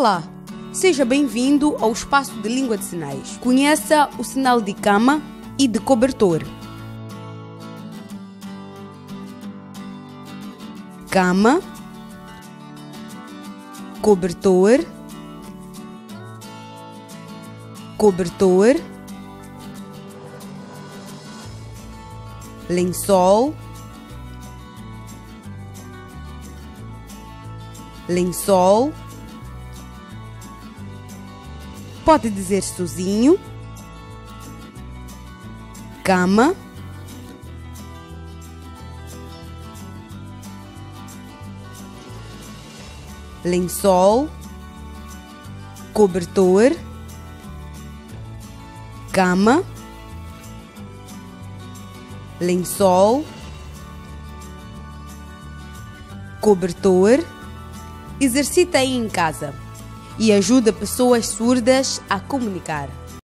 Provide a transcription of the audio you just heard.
Olá, seja bem-vindo ao espaço de língua de sinais. Conheça o sinal de cama e de cobertor. Cama, cobertor, cobertor, lençol, lençol. Pode dizer sozinho, cama, lençol, cobertor, cama, lençol, cobertor. Exercita aí em casa e ajuda pessoas surdas a comunicar.